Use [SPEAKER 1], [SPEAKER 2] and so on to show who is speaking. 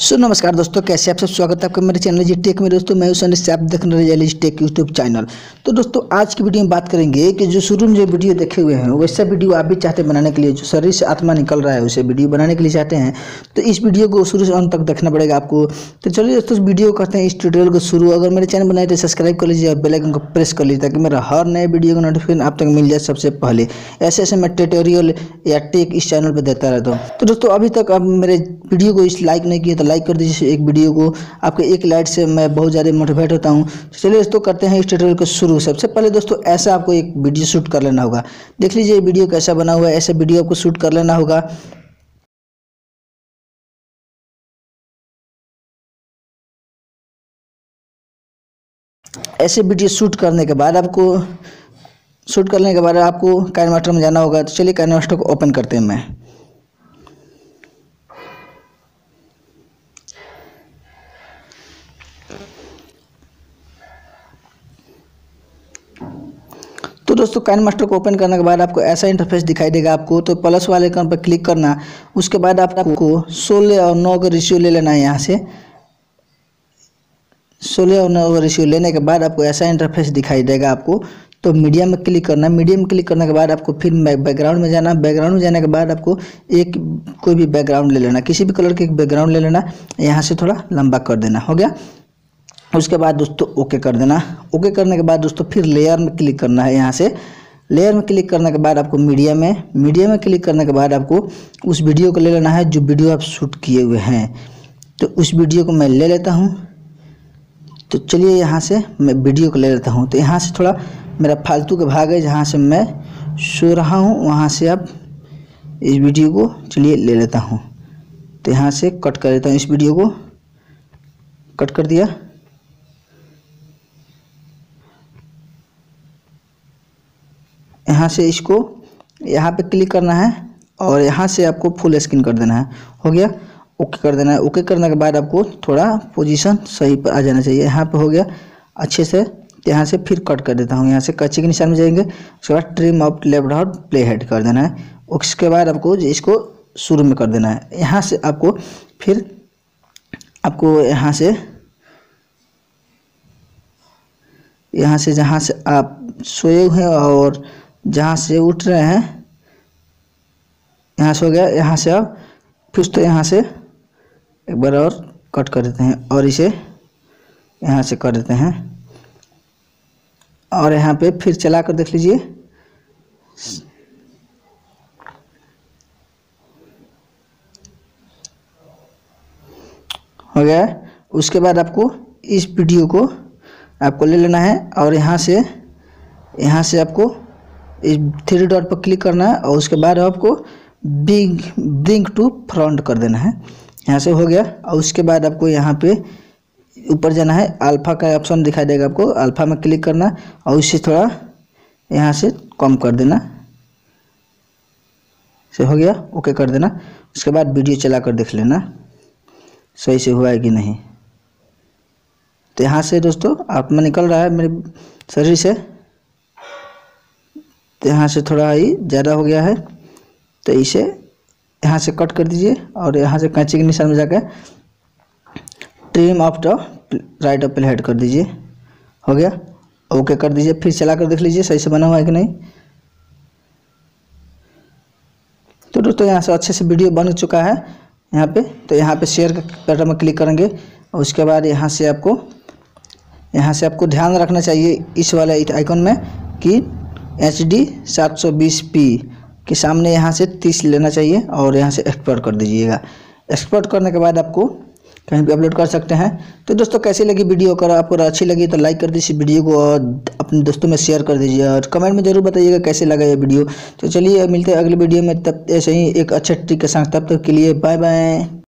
[SPEAKER 1] सो नमस्कार दोस्तों, कैसे आप सब। स्वागत है आपका मेरे चैनल जी टेक में। दोस्तों मैं हूं सनी से, आप देख रहे हैं जी टेक यूट्यूब चैनल। तो दोस्तों आज की वीडियो में बात करेंगे कि जो शुरू में जो वीडियो देखे हुए हैं वैसा वीडियो आप भी चाहते हैं बनाने के लिए, जो शरीर से आत्मा निकल रहा है उसे वीडियो बनाने के लिए चाहते हैं, तो इस वीडियो को शुरू से अंत तक देखना पड़ेगा आपको। तो चलिए दोस्तों वीडियो करते हैं इस ट्यूटोरियल को शुरू। अगर मेरे चैनल बनाए तो सब्सक्राइब कर लीजिए और बेल आइकन को प्रेस कर लीजिए ताकि मेरा हर नए वीडियो का नोटिफिकेशन आप तक मिल जाए सबसे पहले। ऐसे मैं ट्यूटोरियल या टेक इस चैनल पर देता रहता हूँ। तो दोस्तों अभी तक आप मेरे वीडियो को इस लाइक नहीं किए तो लाइक कर दीजिए। एक वीडियो को आपके एक लाइक से मैं बहुत ज़्यादा मोटिवेट होता हूँ। चलिए दोस्तों करते हैं इस ट्यूटोरियल को शुरू। सबसे पहले दोस्तों ऐसा आपको एक वीडियो शूट कर लेना होगा। देख लीजिए वीडियो कैसा बना हुआ है, ऐसा वीडियो आपको शूट कर लेना होगा। ऐसे वीडियो शूट करने के बाद आपको काइनमास्टर में जाना होगा। तो चलिए काइनमास्टर को ओपन करते हैं। मैं तो दोस्तों काइनमास्टर को ओपन करने के बाद आपको ऐसा इंटरफेस दिखाई देगा आपको। तो प्लस वाले आइकन पर क्लिक करना, उसके बाद आपको 16 और 9 का रेशियो ले लेना है। यहाँ से 16 और 9 का रेशियो लेने के बाद आपको ऐसा इंटरफेस दिखाई देगा आपको। तो मीडियम में क्लिक करना, मीडियम में क्लिक करने के बाद आपको फिर बैकग्राउंड में जाना। बैकग्राउंड में जाने के बाद आपको कोई भी बैकग्राउंड ले लेना, किसी भी कलर के एक बैकग्राउंड ले लेना। यहाँ से थोड़ा लंबा कर देना, हो गया। उसके बाद दोस्तों ओके कर देना। ओके करने के बाद दोस्तों फिर लेयर में क्लिक करना है। यहाँ से लेयर में क्लिक करने के बाद आपको मीडियम में क्लिक करने के बाद आपको उस वीडियो को ले लेना है जो वीडियो आप शूट किए हुए हैं। तो उस वीडियो को मैं ले लेता हूँ। तो चलिए यहाँ से मैं वीडियो को ले लेता हूँ। तो यहाँ से थोड़ा मेरा फालतू का भाग है जहाँ से मैं सो रहा हूँ, वहाँ से आप इस वीडियो को चलिए ले लेता हूँ। तो यहाँ से कट कर देता हूँ, इस वीडियो को कट कर दिया। यहाँ से इसको यहाँ पे क्लिक करना है और यहाँ से आपको फुल स्क्रीन कर देना है, हो गया। ओके कर देना है। ओके करने के बाद आपको थोड़ा पोजीशन सही पर आ जाना चाहिए। यहाँ पे हो गया अच्छे से। यहाँ से फिर कट कर देता हूँ। यहाँ से कैंची के निशान में जाएंगे, उसके बाद trim off left out play head कर देना है। उसके बाद आपको इसको शुरू में कर देना है। यहाँ से आपको फिर यहाँ से जहाँ से आप सोए हुए हैं और जहाँ से उठ रहे हैं, यहाँ से हो गया। यहाँ से आप फिर तो यहाँ से एक बार और कट कर देते हैं और इसे यहाँ से कर देते हैं और यहाँ पे फिर चला कर देख लीजिए। हो गया। उसके बाद आपको इस वीडियो को आपको ले लेना है और यहाँ से आपको इस 3 डॉट पर क्लिक करना है और उसके बाद आपको ब्रिंग टू फ्रंट कर देना है। यहाँ से हो गया। और उसके बाद आपको यहाँ पे ऊपर जाना है, अल्फ़ा का ऑप्शन दिखाई देगा आपको, अल्फ़ा में क्लिक करना और उससे थोड़ा यहाँ से कम कर देना। से हो गया। ओके कर देना। उसके बाद वीडियो चला कर देख लेना सही से हुआ है कि नहीं। तो यहाँ से दोस्तों आत्मा निकल रहा है मेरे शरीर से। तो यहाँ से थोड़ा ही ज़्यादा हो गया है, तो इसे यहाँ से कट कर दीजिए और यहाँ से कैंची के निशान में जाकर trim off the right off play head कर दीजिए, हो गया। ओके कर दीजिए। फिर चला कर देख लीजिए सही से बना हुआ है कि नहीं। तो दोस्तों यहाँ से अच्छे से वीडियो बन चुका है यहाँ पे। तो यहाँ पे शेयर के बटन में क्लिक करेंगे और उसके बाद यहाँ से आपको ध्यान रखना चाहिए इस वाले आइकन में कि HD 720p के सामने यहाँ से 30 लेना चाहिए और यहाँ से एक्सपोर्ट कर दीजिएगा। एक्सपोर्ट करने के बाद आपको कहीं भी अपलोड कर सकते हैं। तो दोस्तों कैसी लगी वीडियो, अगर आपको अच्छी लगी तो लाइक कर दीजिए वीडियो को और अपने दोस्तों में शेयर कर दीजिए और कमेंट में ज़रूर बताइएगा कैसे लगा ये वीडियो। तो चलिए मिलते हैं अगले वीडियो में, तब ऐसे ही एक अच्छे ट्रिक के साथ। तब तक के लिए बाय बाय।